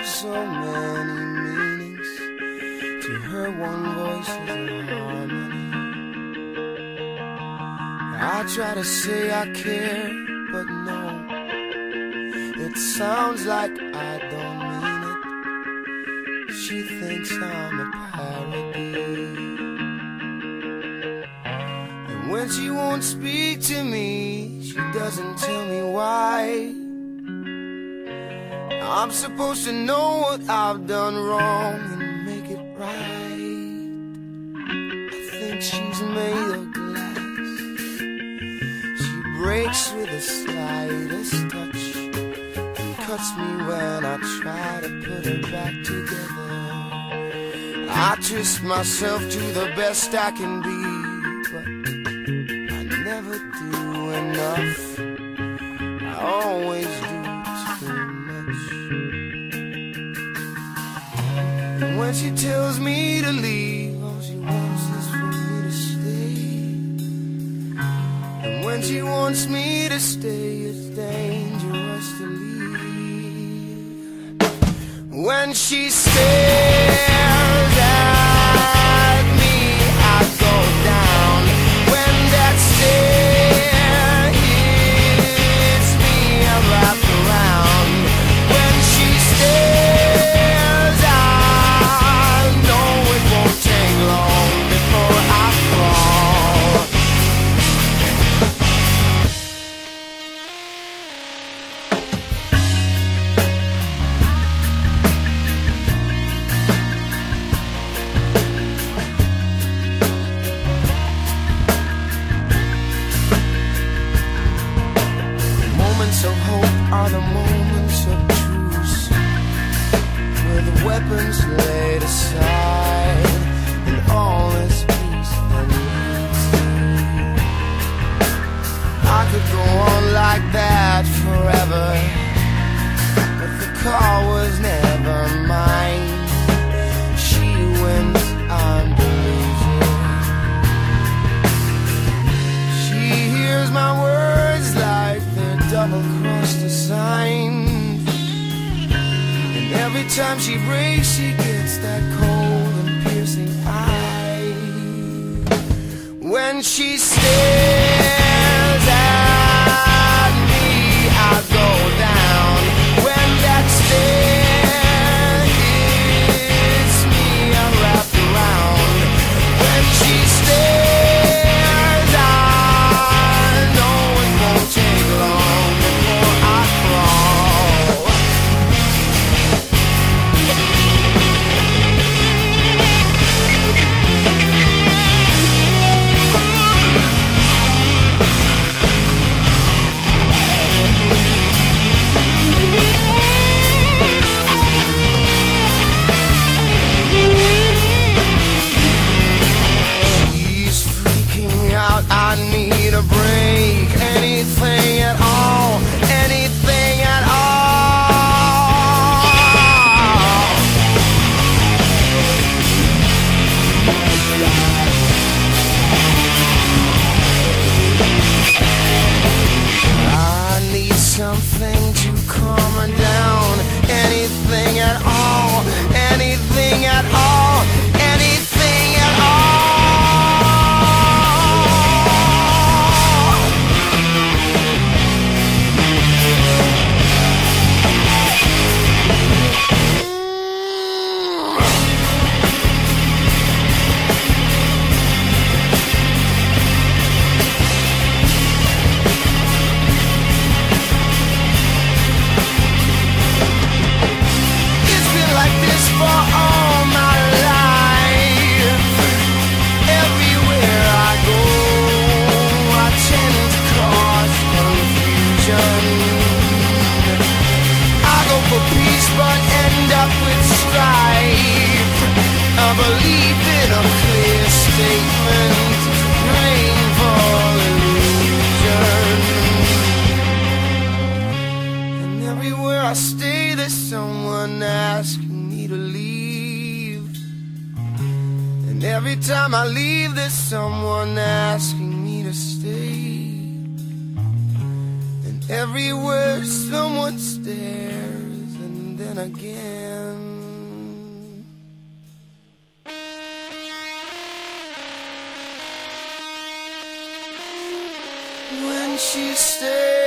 have so many meanings. To her one voice is a harmony. I try to say I care, but no, it sounds like I don't mean it. She thinks I'm a parody. And when she won't speak to me, she doesn't tell me why. I'm supposed to know what I've done wrong and make it right. I think she's made of glass. She breaks with the slightest touch and cuts me when I try to put her back together. I twist myself to the best I can be, but I never do enough. I always do too much. And when she tells me to leave, all she wants is for me to stay. And when she wants me to stay, it's dangerous to leave. When she stares at me, I go down. When that stare hits me, I wrap around. When she stares, I know it won't take long before I fall. Of hope are the moments of truce, where the weapons laid aside and all is peace and ease. I could go on like that forever, but the call was never mine. She wins, I'm the loser. She hears my words like they're double-crossed the signs. And every time she breaks, she gets that cold and piercing eye. When she stares at me, I go down. When that stare hits me, I'm wrapped around. When she stares, I know it won't take long before I crawl. She's freaking out, I need a break. Anything at all, anything at all. I need something to calm her down. Anything at all, anything at all, anything at all. It's been like this for all my life. Everywhere I go, I tend to cause confusion. I go for peace but end up with strife. A belief in a clear statement, praying for illusion. And everywhere I stay, there's someone asking me to leave. And every time I leave, there's someone asking me to stay. And everywhere someone stares, and then again, again. When she stays